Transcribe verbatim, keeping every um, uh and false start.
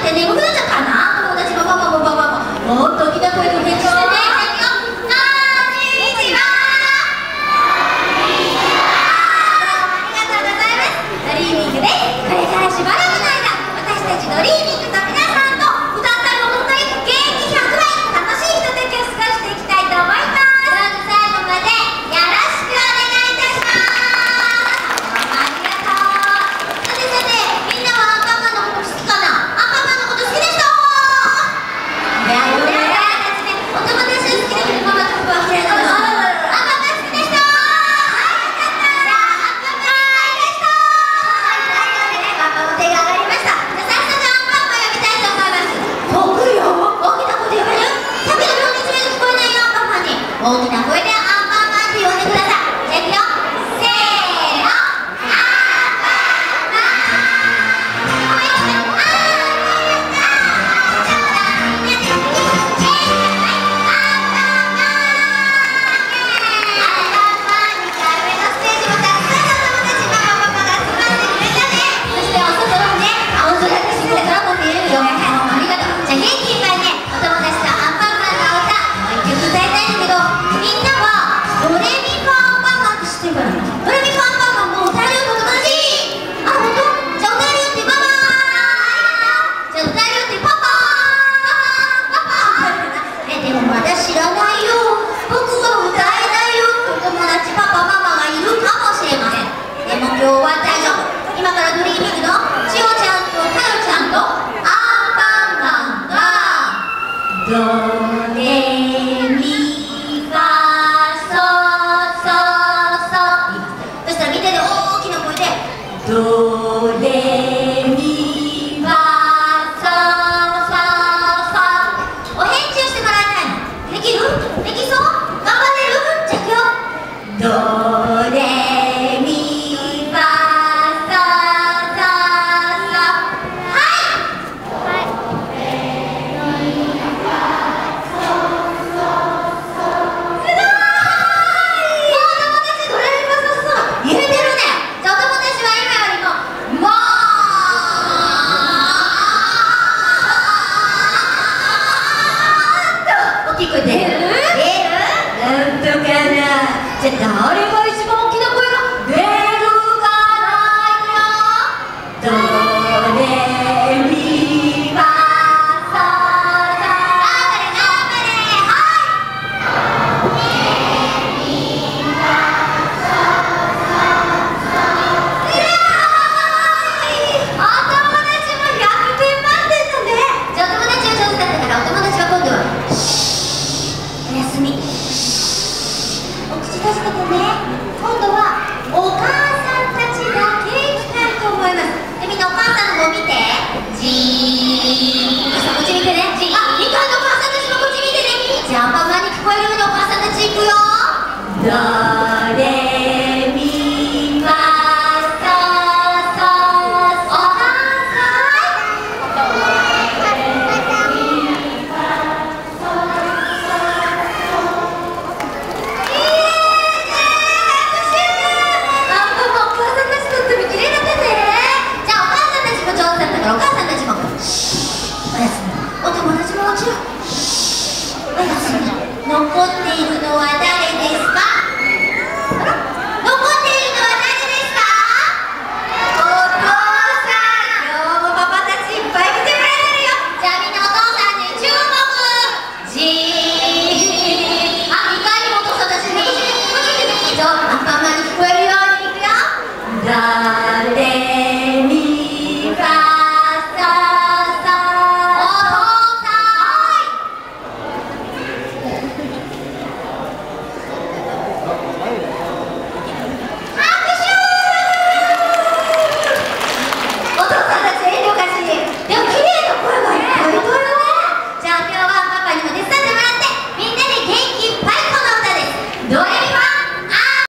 て眠くなっちゃったな。友達がババババババもっと大きな声でお返事してね。ドリーミングと皆さんと歌ったり踊ったり元気ひゃくばい楽しいひとときを過ごしていきたいと思います。どうぞ最後までよろしくお願いいたします。ありがとう。さてさて、みんなはアンパンマンのこと好きかな？アンパンマンのこと好きでしょ？いや、これはですね、お友達好きだけどママとパパは嫌いだからアンパンマン好きでしょ？はい、よかった。じゃあアンパンマン好きでしょ？はい、パパも手が上がりました。大きな声でアンパンマンって呼んでください。じゃあいくよ。せーの。アンパンマン。おめでとう。アンパンマン。みんなで一緒にアンパンマン。アンパンマンにかいめのステージもたくさんの友達ママパパが集まってくれたね。そしてお外のね、青空がすごい空も見えるよ。ありがとう。じゃあ元気いっぱいね、お友達とアンパンマンの歌もう一曲歌いたいんだけど、みんなはドレミファアンパンマンって知ってるかな？ドレミファアンパンマンもう歌えるよって友達？あ、ほんと？じゃあ歌えるよってママ。じゃあ歌えるよってパパ。パパパパ。え、でもまだ知らないよ。僕は歌えないよってお友達パパママがいるかもしれません。でも今日は大丈夫。今からドリーミングのしおちゃんとかよちゃんとアンパンマンがドレミドレミファソソソお返事をしてもらえないの？できる？できそう？頑張れる？じゃあいくよ。ドレミファソソソはいはいドレミファソソソすごーい。お友達ドレミファソソソ言えてるね。じゃあお友達は今もう大きい声出る？出る？なんとかな。じゃあ